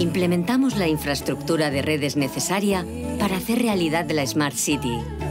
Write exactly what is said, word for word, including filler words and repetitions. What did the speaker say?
implementamos la infraestructura de redes necesaria para hacer realidad la Smart City.